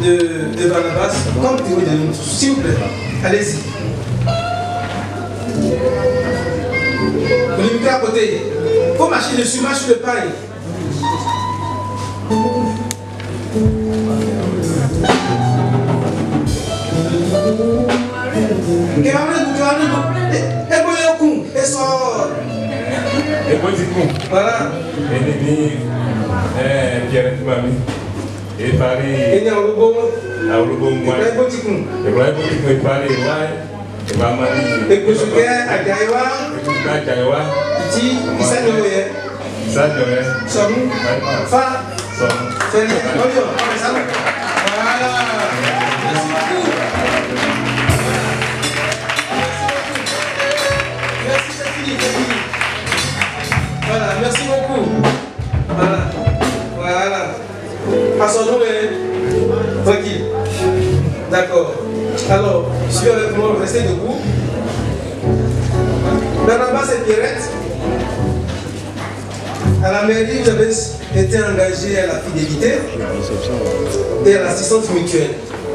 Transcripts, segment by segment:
de Barnabas comme témoin de nous. S'il vous plaît, allez-y. Le micro à côté. Il faut marcher dessus, marche sur le paille. Voilà. Voilà, merci beaucoup. Voilà, voilà. Passons-nous, tranquille. D'accord. Alors, suivez avec moi, restez debout. Barnabas et Pierrette, à la mairie, vous avez été engagés à la fidélité et à l'assistance mutuelle.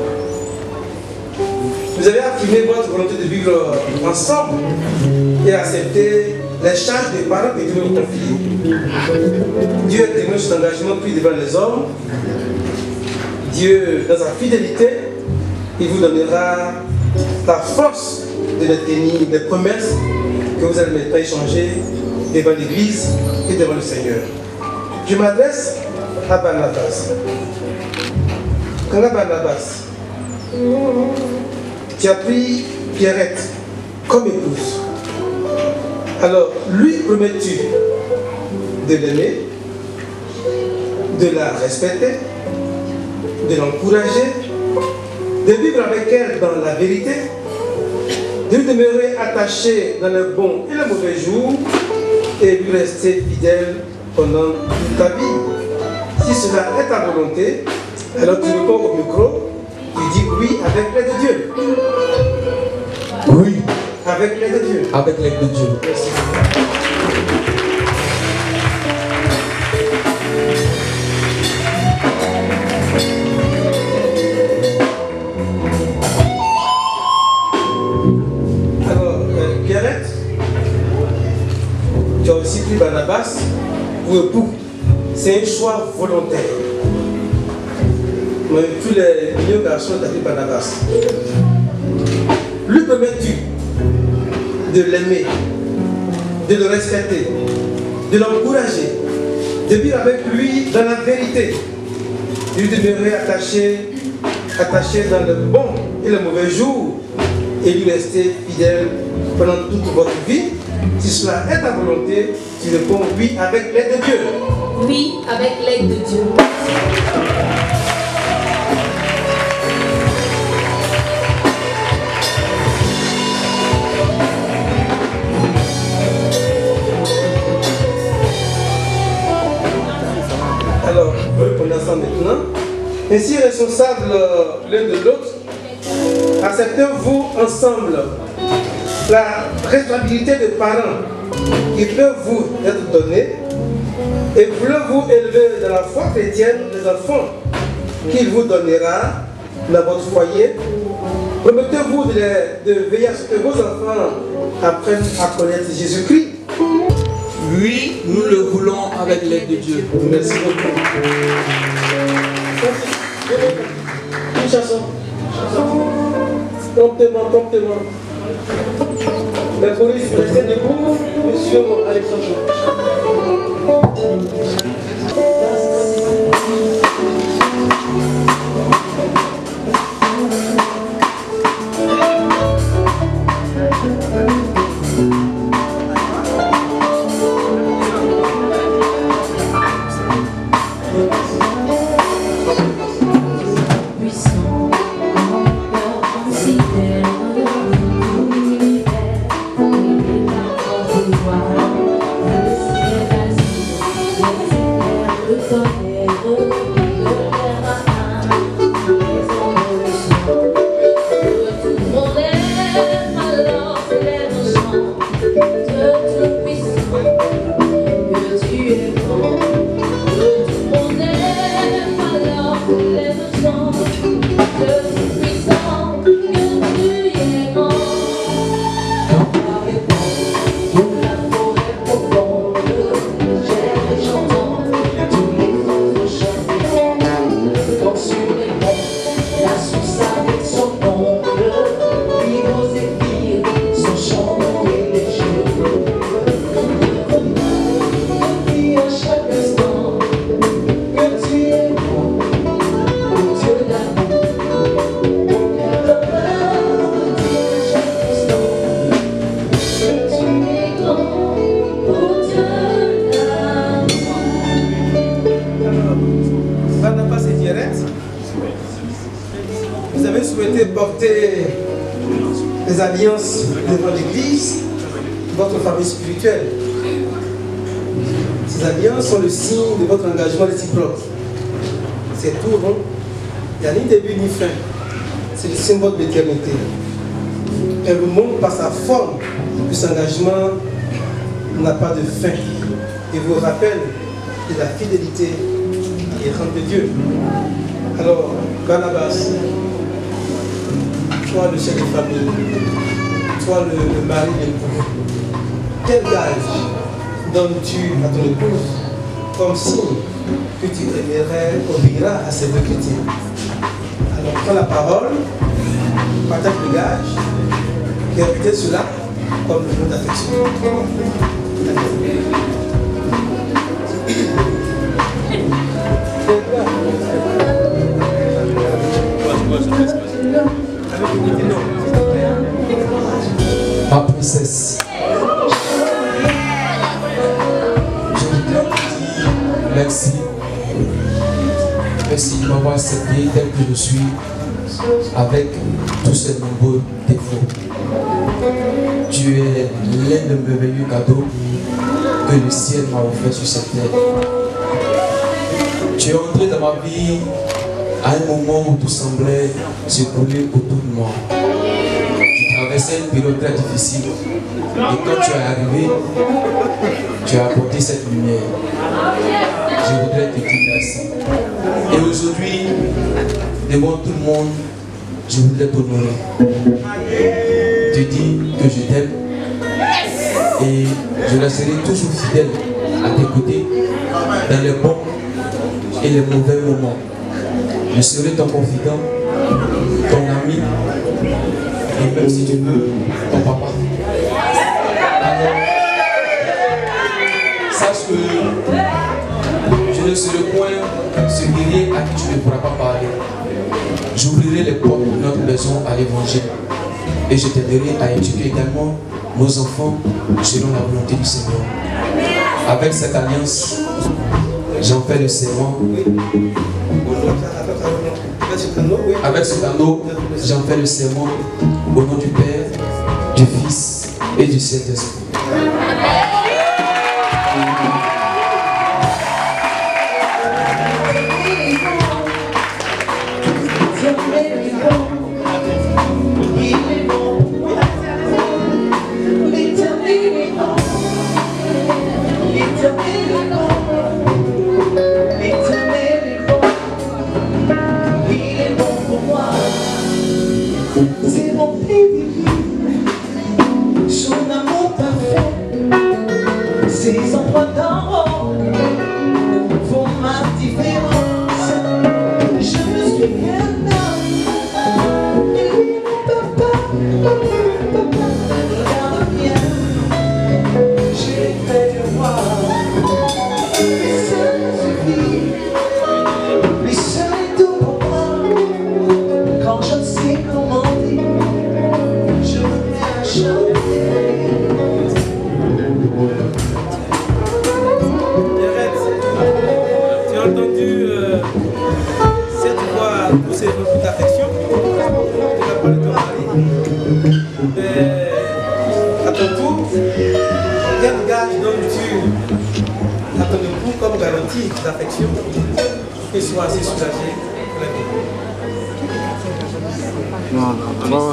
Vous avez affirmé votre volonté de vivre ensemble et accepter les charges des parents que Dieu vous confie. Dieu est témoin de cet engagement pris devant les hommes. Dieu, dans sa fidélité, il vous donnera la force de les tenir, des promesses que vous allez maintenant échanger devant l'Église et devant le Seigneur. Je m'adresse à Barnabas. Quand Barnabas, tu as pris Pierrette comme épouse. Alors, lui promets-tu de l'aimer, de la respecter, de l'encourager, de vivre avec elle dans la vérité, de lui demeurer attaché dans le bon et le mauvais jour et lui rester fidèle pendant toute ta vie. Si cela est ta volonté, alors tu réponds au micro, tu dis oui avec l'aide de Dieu. Oui. Avec l'aide de Dieu. Avec l'aide de Dieu. Merci. Alors, Pierrette, tu as aussi pris Barnabas pour époux. C'est un choix volontaire. Mais tous les millions de garçons ont pris Barnabas. Lui promets-tu de l'aimer, de le respecter, de l'encourager, de vivre avec lui dans la vérité, de lui demeurer attaché dans le bon et le mauvais jour, et lui rester fidèle pendant toute votre vie. Si cela est ta volonté, tu réponds oui avec l'aide de Dieu. Oui, avec l'aide de Dieu. Alors, on est ensemble maintenant. Ainsi, responsables l'un de l'autre, acceptez-vous ensemble la responsabilité des parents qui peuvent vous être donnés et voulez-vous élever dans la foi chrétienne les enfants qu'il vous donnera dans votre foyer. Promettez-vous de veiller à ce que vos enfants apprennent à connaître Jésus-Christ. Oui, nous le voulons avec l'aide de Dieu. Merci beaucoup. Une chanson. Promptement. La police, restez debout, monsieur Alexandre. Puissant, souhaitez porter les alliances devant l'Église, votre famille spirituelle. Ces alliances sont le signe de votre engagement réciproque. C'est tout rond. Il n'y a ni début ni fin. C'est le symbole de l'éternité. Elle vous montre par sa forme que cet engagement n'a pas de fin. Et vous rappelle de la fidélité errante de Dieu. Alors, Barnabas, toi le chef de famille, toi le mari de l'époux, quel gage donnes-tu à ton épouse comme signe que tu obéiras à ces deux critères? Alors, prends la parole, partage le gage, et répétez cela comme le nom d'affection. Ma princesse, je voudrais te dire merci. Merci de m'avoir accepté tel que je suis, avec tous ces nombreux défauts. Tu es l'un de mes merveilleux cadeaux que le ciel m'a offert sur cette terre. Tu es entré dans ma vie à un moment où tout semblait se couler autour de moi. Tu traversais une période très difficile. Et quand tu es arrivé, tu as apporté cette lumière. Je voudrais te dire merci. Et aujourd'hui, devant tout le monde, je voudrais t'honorer. Te dire que je t'aime. Et je resterai toujours fidèle à tes côtés dans les bons et les mauvais moments. Je serai ton confident, ton ami, et même si tu veux, ton papa. Alors, sache que je ne serai point ce guerrier à qui tu ne pourras pas parler. J'ouvrirai les portes de notre maison à l'évangile et je t'aiderai à éduquer également nos enfants selon la volonté du Seigneur. Avec cette alliance, j'en fais le serment. Avec cet anneau, j'en fais le serment au nom du Père, du Fils et du Saint-Esprit. C'est mon pays, son amour parfait, ses emplois d'en haut font ma différence. Je me suis un homme, et lui mon papa, regarde bien, j'ai fait le roi, lui seul suffit, lui seul est tout pour moi, quand je ne sais comment. Tu as entendu cette voix pousser beaucoup d'affection. Tu as parlé de ton mari. Mais à ton tour, quel gage donnes-tu à ton époux comme garantie d'affection qu'il soit assez soulagé pour la vie? Non, ça va.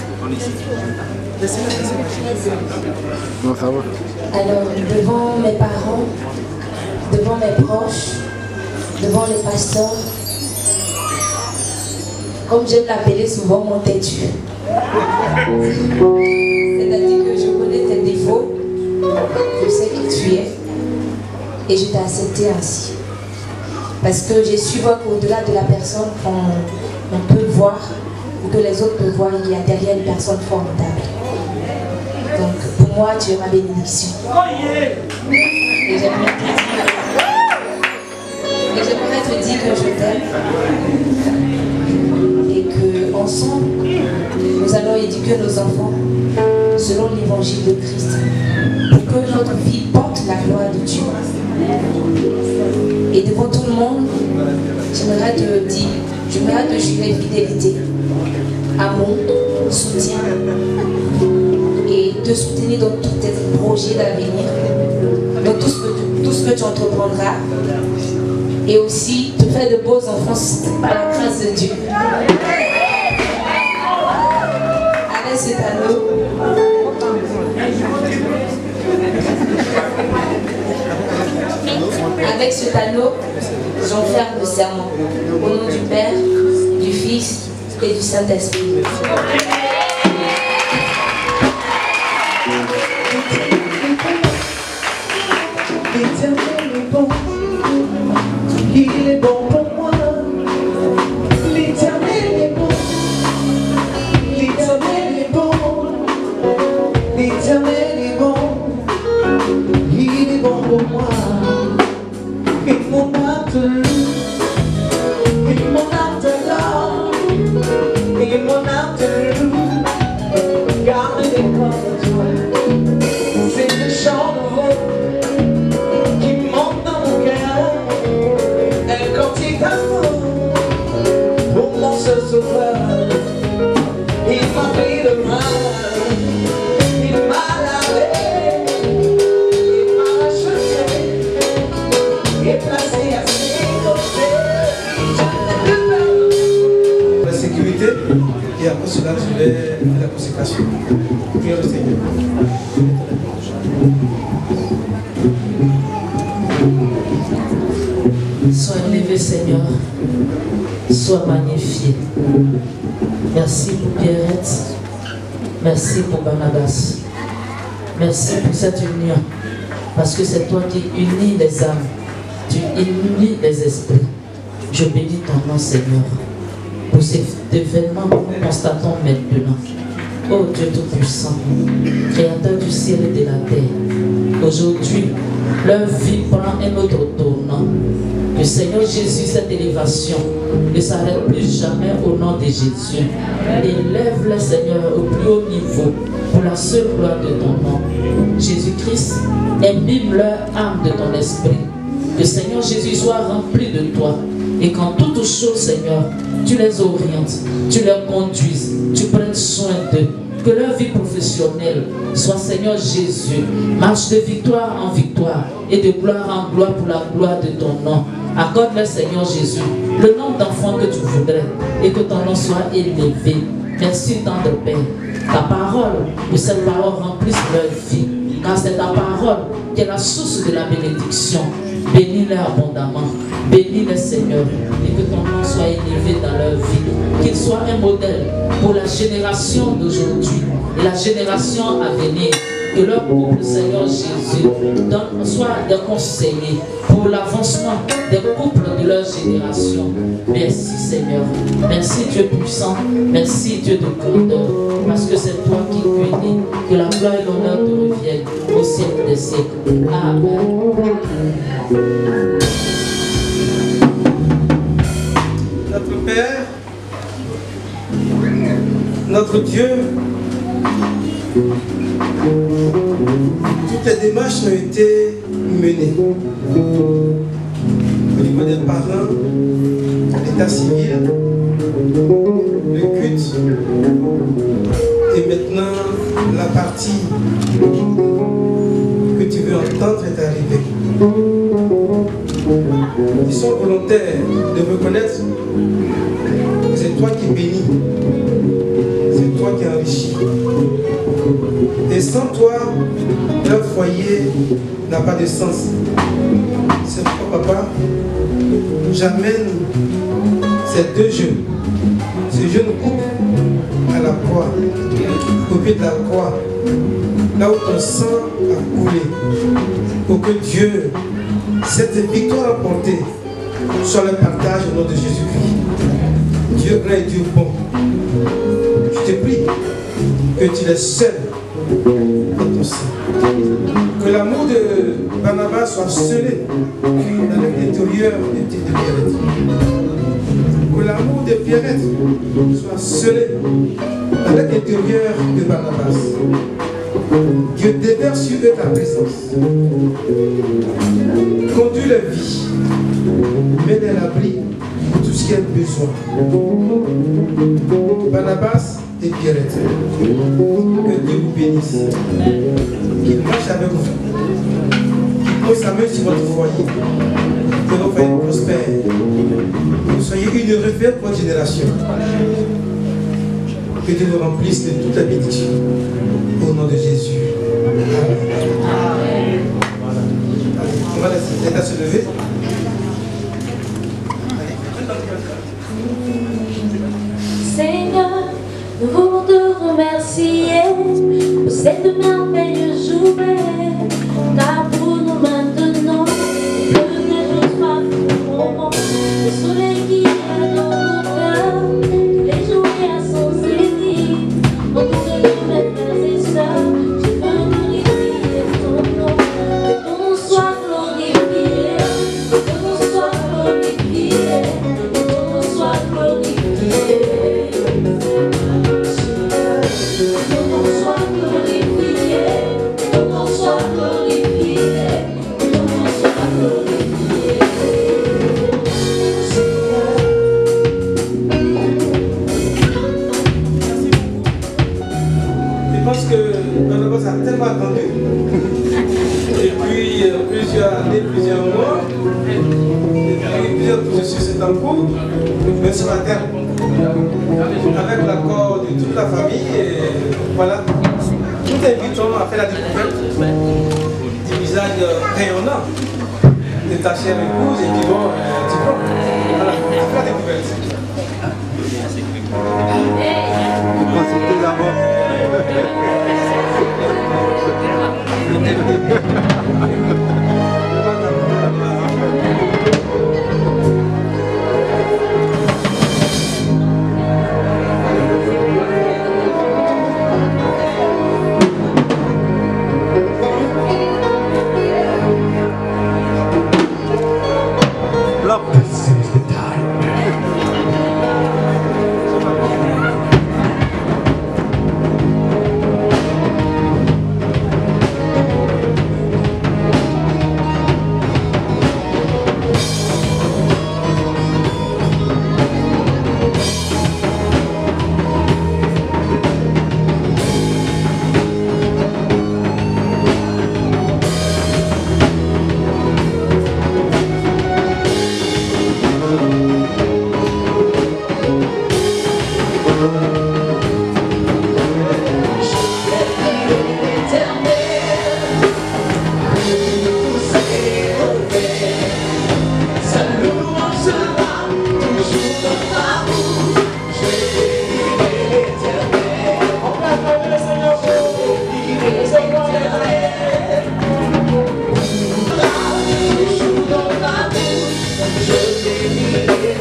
Non, ça va. Alors, devant mes parents, devant mes proches, devant les pasteurs, comme j'aime l'appeler souvent mon têtu. C'est-à-dire que je connais tes défauts, je sais qui tu es, et je t'ai accepté ainsi. Parce que j'ai su voir qu'au-delà de la personne qu'on peut voir, ou que les autres peuvent voir, il y a derrière une personne formidable. Donc pour moi, tu es ma bénédiction. Et j'aimerais te dire que je t'aime. Et qu'ensemble, nous allons éduquer nos enfants selon l'évangile de Christ. Pour que notre vie porte la gloire de Dieu. Et devant tout le monde, j'aimerais te jurer fidélité. amour, soutien et te soutenir dans tous tes projets d'avenir, dans tout ce que tu entreprendras, et aussi te faire de beaux enfants par la grâce de Dieu. Avec cet anneau, j'enferme le serment. Au nom du Père, du Fils et du Saint-Esprit. L'Éternel est bon, il est bon pour moi. L'Éternel est bon, l'Éternel est bon, l'Éternel est bon, il est bon pour moi. Et mon âme te loue, et mon âme te love, et mon âme te loue, car il est comme toi. C'est le chant de vous qui monte dans mon cœur, un cantique d'amour pour mon seul sauveur. Il m'a pris de main, il m'a lavé, il m'a racheté et placé à ses côtés. La sécurité, et après cela, je vais faire la consécration. Prions le Seigneur. Sois élevé, Seigneur. Sois magnifié. Merci pour Pierrette. Merci pour Barnabas. Merci pour cette union. Parce que c'est toi qui unis les âmes. Tu unis les esprits. Je bénis ton nom, Seigneur, pour cet événement que nous constatons maintenant. Oh Dieu Tout-Puissant, Créateur du ciel et de la terre, aujourd'hui, leur vie prend un autre tournant. Que Seigneur Jésus, cette élévation ne s'arrête plus jamais au nom de Jésus. Élève-les, Seigneur, au plus haut niveau pour la seule gloire de ton nom. Jésus-Christ, imbibe leur âme de ton esprit. Que Seigneur Jésus soit rempli de toi et qu'en toutes choses, Seigneur, tu les orientes, tu les conduises, tu prennes soin d'eux. Que leur vie professionnelle soit, Seigneur Jésus, marche de victoire en victoire et de gloire en gloire pour la gloire de ton nom. Accorde-leur, Seigneur Jésus, le nombre d'enfants que tu voudrais et que ton nom soit élevé. Merci, tendre Père. Ta parole, que cette parole remplisse leur vie, car c'est ta parole qui est la source de la bénédiction. Bénis-les abondamment, bénis-les, Seigneur, et que ton nom soit élevé dans leur vie. Qu'il soit un modèle pour la génération d'aujourd'hui, la génération à venir. Que leur couple, Seigneur Jésus, soit des conseillers pour l'avancement des couples de leur génération. Merci, Seigneur. Merci, Dieu puissant. Merci, Dieu de grandeur. Parce que c'est toi qui bénis. Que la gloire et l'honneur te reviennent au siècle des siècles. Amen. Notre Père, notre Dieu, toutes les démarches ont été menées au niveau des parents, l'état civil, le culte, et maintenant la partie que tu veux entendre est arrivée. Ils sont volontaires de reconnaître que c'est toi qui bénis, c'est toi qui enrichis. Et sans toi, leur foyer n'a pas de sens. C'est pourquoi, papa, j'amène ces deux jeunes, ce jeune couple à la croix, au pied de la croix, là où ton sang a coulé, pour que Dieu, cette victoire apportée, soit le partage au nom de Jésus-Christ. Dieu grand et Dieu bon, je te prie que tu les scelles dans ton sang. Que l'amour de Barnabas soit scellé dans l'intérieur de Pierrette. Que l'amour de Pierrette soit scellé dans l'intérieur de Barnabas. Dieu déverse sur eux ta présence. Conduis leur vie. Mets-les à l'abri pour tout ce qu'il a besoin. Barnabas et Pierrette, que Dieu vous bénisse. Qu'il marche avec vous. Qu'il pose sa main sur votre foyer. Que votre foyer prospère. Que vous soyez une référence pour votre génération. Que Dieu nous remplisse de toute la bénédiction. Au nom de Jésus. Amen. On va laisser l'État se lever. Seigneur, nous voulons te remercier pour cette merveilleuse journée, car pour nous maintenant, que des choses pas pour le soleil qui est dans nos cœurs, les journées à son zénith, autour de nous, mes frères et sœurs, je veux glorifier ton nom, que ton nom soit glorifié, que ton nom soit glorifié, que ton nom soit glorifié. Je pense que Barnabas a tellement attendu. Depuis plusieurs années, plusieurs mois, depuis plusieurs processus en cours, mais ce matin, avec l'accord de toute la famille, voilà, nous t'invitons à faire la découverte du visage rayonnant de ta chère épouse et qui vont voilà, fais la découverte. C'était là-bas.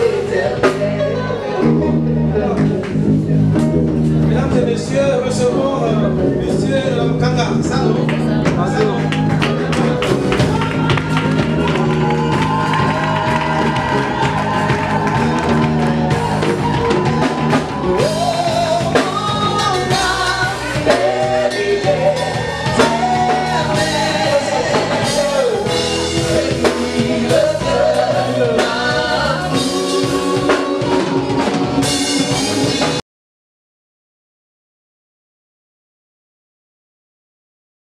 Mesdames et messieurs, recevons